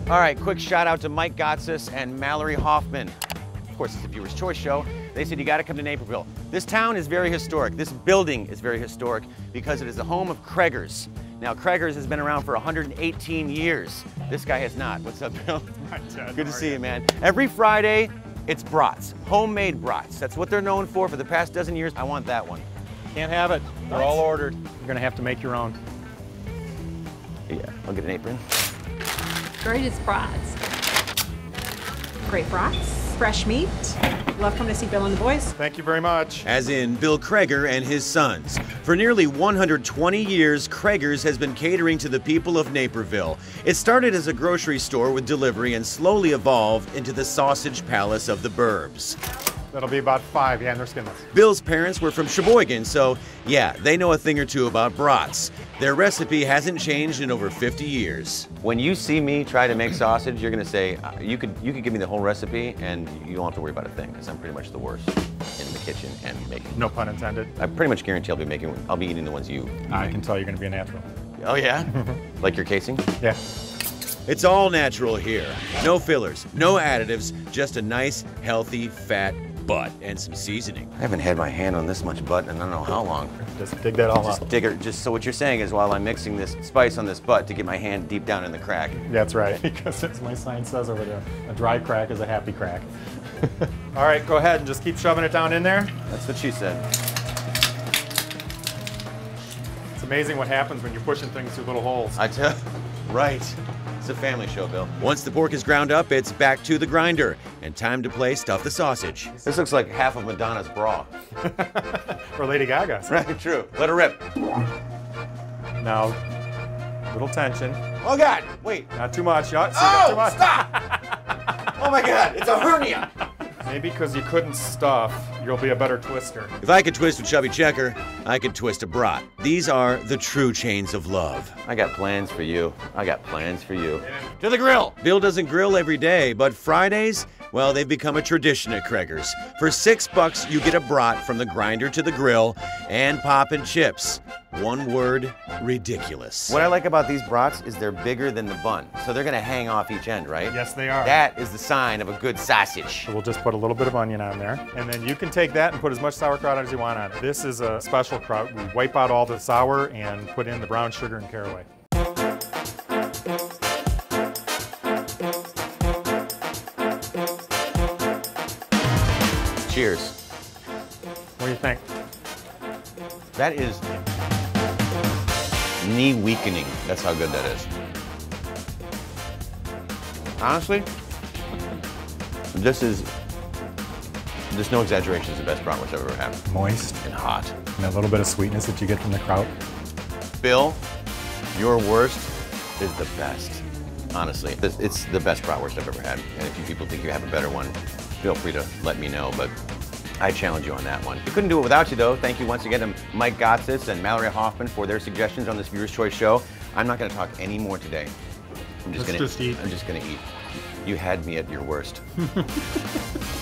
All right, quick shout out to Mike Gotsis and Mallory Hoffman. Of course, it's a viewer's choice show. They said you gotta come to Naperville. This town is very historic. This building is very historic because it is the home of Kreger's. Now, Kreger's has been around for 118 years. This guy has not. What's up, Bill? Good to see you, man. Every Friday, it's brats, homemade brats. That's what they're known for the past dozen years. I want that one. Can't have it. They're all ordered. You're gonna have to make your own. Yeah, I'll get an apron. Greatest brats. Great brats, fresh meat. Love coming to see Bill and the boys. Thank you very much. As in Bill Kreger and his sons. For nearly 120 years, Kreger's has been catering to the people of Naperville. It started as a grocery store with delivery and slowly evolved into the sausage palace of the burbs. That'll be about 5, yeah, and they're skinless. Bill's parents were from Sheboygan, so yeah, they know a thing or two about brats. Their recipe hasn't changed in over 50 years. When you see me try to make sausage, you're gonna say, you could give me the whole recipe and you don't have to worry about a thing, because I'm pretty much the worst in the kitchen and making. No pun intended. I pretty much guarantee I'll be eating the ones you I can tell you're gonna be a natural. Oh yeah? Like your casing? Yeah. It's all natural here. No fillers, no additives, just a nice, healthy, fat butt and some seasoning. I haven't had my hand on this much butt in I don't know how long. Just dig that all up. Just so what you're saying is while I'm mixing this spice on this butt to get my hand deep down in the crack. That's right, because as my sign says over there, a dry crack is a happy crack. All right, go ahead and just keep shoving it down in there. That's what she said. It's amazing what happens when you're pushing things through little holes. I tell you, right. It's a family show, Bill. Once the pork is ground up, it's back to the grinder. And time to play Stuff the Sausage. This looks like half of Madonna's bra. Or Lady Gaga's. Right, true. Let her rip. Now, little tension. Oh, God, wait. Not too much. Yeah, see, oh, not too much. Stop! Oh, my God, it's a hernia. Maybe because you couldn't stuff, you'll be a better twister. If I could twist a chubby checker, I could twist a brat. These are the true chains of love. I got plans for you. I got plans for you. Yeah. To the grill! Bill doesn't grill every day, but Fridays, well, they've become a tradition at Kreger's. For $6, you get a brat from the grinder to the grill and pop and chips. One word, ridiculous. What I like about these brats is they're bigger than the bun, so they're gonna hang off each end, right? Yes, they are. That is the sign of a good sausage. So we'll just put a little bit of onion on there, and then you can take that and put as much sauerkraut as you want on it. This is a special kraut. We wipe out all the sour and put in the brown sugar and caraway. Cheers. What do you think? That is knee weakening. That's how good that is. Honestly, there's no exaggeration, it's the best bratwurst I've ever had. Moist. And hot. And a little bit of sweetness that you get from the kraut. Bill, your worst is the best. Honestly, it's the best bratwurst I've ever had. And if you people think you have a better one, feel free to let me know, but I challenge you on that one. We couldn't do it without you, though. Thank you once again to Mike Gotsis and Mallory Hoffman for their suggestions on this Viewer's Choice show. I'm not going to talk any more today. I'm just going to eat. You had me at your worst.